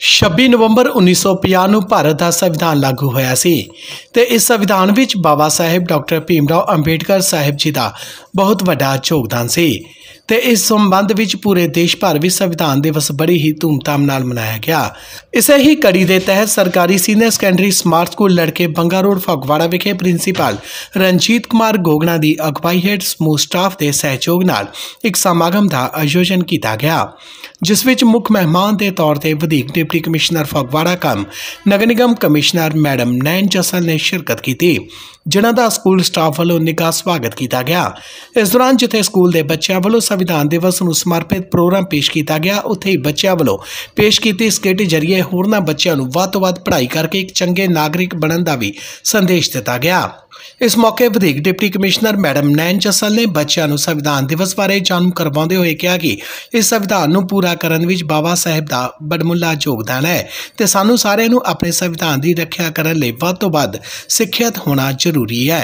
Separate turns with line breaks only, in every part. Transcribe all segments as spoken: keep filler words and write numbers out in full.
ਛੱਬੀ ਨਵੰਬਰ ਉੱਨੀ ਸੌ ਪੰਜਾਹ ਨੂੰ ਭਾਰਤ ਦਾ ਸੰਵਿਧਾਨ ਲਾਗੂ ਹੋਇਆ ਸੀ ਤੇ ਇਸ ਸੰਵਿਧਾਨ ਵਿੱਚ ਬਾਬਾ ਸਾਹਿਬ ਡਾਕਟਰ ਭੀਮ ਰਾਓ ਅੰਬੇਡਕਰ ਸਾਹਿਬ ਜੀ ਦਾ ਬਹੁਤ ਵੱਡਾ ਯੋਗਦਾਨ ਸੀ ਤੇ ਇਸ ਸੰਬੰਧ ਵਿੱਚ ਪੂਰੇ ਦੇਸ਼ ਭਰ ਵਿੱਚ ਸੰਵਿਧਾਨ ਦਿਵਸ ਬੜੀ ਹੀ ਧੂਮਧਾਮ ਨਾਲ ਮਨਾਇਆ ਗਿਆ। ਇਸੇ ਹੀ ਕੜੀ ਦੇ ਤਹਿਤ ਸਰਕਾਰੀ ਸੀਨੀਅਰ ਸੈਕੰਡਰੀ ਸਮਾਰਟ ਸਕੂਲ ਲੜਕੇ ਬੰਗਾ ਰੋਡ ਫਗਵਾੜਾ ਵਿਖੇ ਪ੍ਰਿੰਸੀਪਲ ਰਣਜੀਤ ਕੁਮਾਰ ਗੋਗਨਾ ਦੀ ਅਗਵਾਈ ਹੇਠ ਸਮੂਹ ਸਟਾਫ ਦੇ ਸਹਿਯੋਗ ਨਾਲ ਇੱਕ ਸਮਾਗਮ ਦਾ ਆਯੋਜਨ ਕੀਤਾ ਗਿਆ, ਜਿਸ ਵਿੱਚ ਮੁੱਖ ਮਹਿਮਾਨ ਦੇ ਤੌਰ ਤੇ ਵਧੀਕ deputy commissioner Phagwara cum Nagar Nigam commissioner madam ਨੈਣ ਜਸਲ ਨੇ ਸ਼ਿਰਕਤ ਕੀਤੀ, ਜਿਨ੍ਹਾਂ ਦਾ ਸਕੂਲ ਸਟਾਫ ਵੱਲੋਂ ਨਿੱਘਾ ਸਵਾਗਤ ਕੀਤਾ ਗਿਆ। ਇਸ ਦੌਰਾਨ ਜਿੱਥੇ ਸਕੂਲ ਦੇ ਬੱਚਿਆਂ ਵੱਲੋਂ ਸੰਵਿਧਾਨ ਦਿਵਸ ਨੂੰ ਸਮਰਪਿਤ ਪ੍ਰੋਗਰਾਮ ਪੇਸ਼ ਕੀਤਾ ਗਿਆ, ਉੱਥੇ ਹੀ ਬੱਚਿਆਂ ਵੱਲੋਂ ਪੇਸ਼ ਕੀਤੀ ਸਕਿੱਟ ਜਰੀਏ ਹੋਰਨਾਂ ਬੱਚਿਆਂ ਨੂੰ ਵੱਧ ਤੋਂ ਵੱਧ ਪੜ੍ਹਾਈ ਕਰਕੇ ਇੱਕ ਚੰਗੇ ਨਾਗਰਿਕ ਬਣਨ ਦਾ ਵੀ ਸੰਦੇਸ਼ ਦਿੱਤਾ ਗਿਆ। इस मौके वधीक deputy commissioner madam Nain Jasal ने बच्चों को संविधान दिवस बारे जाणू करवाते हुए कहा कि इस संविधान को पूरा करने में बाबा साहब का बड़मुला योगदान है तो सानू सारिਆਂ ਨੂੰ अपने संविधान की रक्षा करने लिए वध तो वध सिक्खियत होना जरूरी है।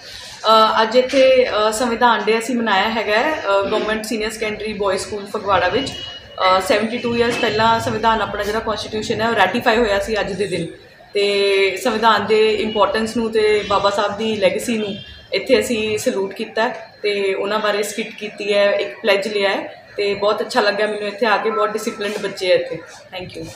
ਅੱਜ ਇੱਥੇ ਸੰਵਿਧਾਨ ਡੇ ਅਸੀਂ ਮਨਾਇਆ ਹੈਗਾ government senior secondary boys school Phagwara ਵਿੱਚ। ਸੈਵਨਟੀ ਟੂ ਈਅਰਸ ਪਹਿਲਾਂ ਸੰਵਿਧਾਨ ਆਪਣਾ ਜਿਹੜਾ ਕਨਸਟੀਟਿਊਸ਼ਨ ਹੈ ਉਹ ਰੈਟੀਫਾਈ ਹੋਇਆ ਸੀ ਅੱਜ ਦੇ ਦਿਨ, ਤੇ ਸੰਵਿਧਾਨ ਦੇ ਇੰਪੋਰਟੈਂਸ ਨੂੰ ਤੇ ਬਾਬਾ ਸਾਹਿਬ ਦੀ ਲੈਗੇਸੀ ਨੂੰ ਇੱਥੇ ਅਸੀਂ ਸਲੂਟ ਕੀਤਾ ਤੇ ਉਹਨਾਂ ਬਾਰੇ ਸਕਿੱਟ ਕੀਤੀ ਹੈ, ਇੱਕ ਪਲੈਜ ਲਿਆ ਹੈ ਤੇ ਬਹੁਤ ਅੱਛਾ ਲੱਗਾ ਮੈਨੂੰ ਇੱਥੇ ਆ ਕੇ। ਬਹੁਤ ਡਿਸਿਪਲਿਨਡ ਬੱਚੇ ਹੈ ਇੱਥੇ। Thank you.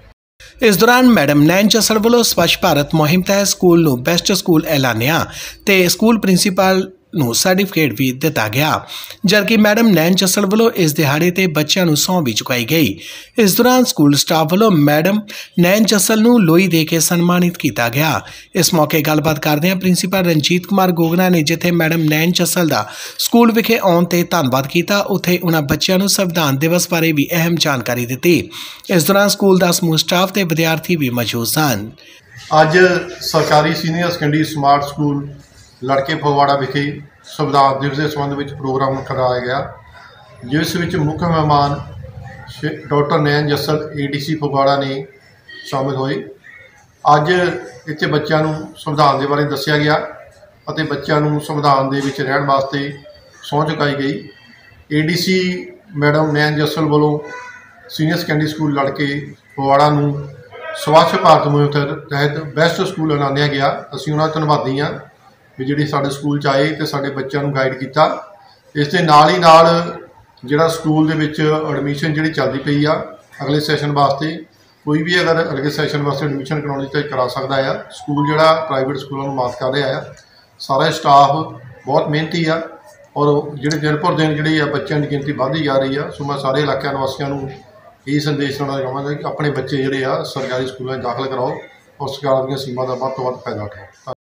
इस दौरान मैडम नैन जसल वालों स्वच्छ भारत मुहिम तहत स्कूल नूं बेस्ट स्कूल ऐलानिया ते स्कूल प्रिंसीपल ਨੂੰ सर्टिफिकेट भी दिता गया, जबकि मैडम नैन जसल वालों इस दिहाड़े ते बच्चों ਨੂੰ सौं भी चुकाई गई। इस दौरान स्कूल स्टाफ वालों मैडम नैन जसल ਨੂੰ लोई दे के सन्मानित किया गया। इस मौके गलबात करदे प्रिंसीपल रणजीत कुमार गोगना ने जिथे मैडम नैन जसल का स्कूल विखे आउण ते धन्नवाद किया, उत्थे उन्हां बच्चों ਨੂੰ संविधान दिवस बारे भी अहम जानकारी दी। इस दौरान स्कूल का समूह स्टाफ ते विद्यार्थी भी मौजूद सन।
अज सरकारी सीनियर सैकंडरी स्मार्ट स्कूल लड़के फगवाड़ा विखे संविधान दिवस के संबंध में प्रोग्राम कराया गया, जिस विच मुख्य मेहमान doctor Nain Jasal A D C Phagwara ने शामिल होए। अज इत्थे बच्चों को संविधान के बारे दसिया गया और बच्चों को संविधान के विच रहण वास्ते सौं चुकाई गई। ए डी सी मैडम नैन जसल वालों सीनियर सैकंडरी स्कूल लड़के फगवाड़ा नूं स्वच्छ भारत मुहिम तहत बेस्ट स्कूल ऐलानिया गया। असीं उन्हां दा धन्नवादी हाँ भी जिहड़े साडे स्कूल च आए तो साडे बच्चों को गाइड किया। इस दे नाल ही नाल जिहड़ा स्कूल दे विच एडमिशन जिहड़ी चलदी पई आ अगले सैशन वास्ते, कोई भी अगर अगले सैशन वास्ते एडमिशन कराउणी ते करा सकदा है। स्कूल जिहड़ा प्राइवेट स्कूलों नूं मात कर रहा है। सारा स्टाफ बहुत मेहनती आ और जिहड़े दिन पर दिन जिहड़ी आ बच्चों की गिनती वधदी जा रही है। सो मैं सारे इलाके निवासियों को यही संदेश देना चाहांगा कि अपने बच्चे जिहड़े आ सरकारी स्कूलों में दाखिल कराओ और सरकार दी सीमा का वध तो वध फायदा उठाओ।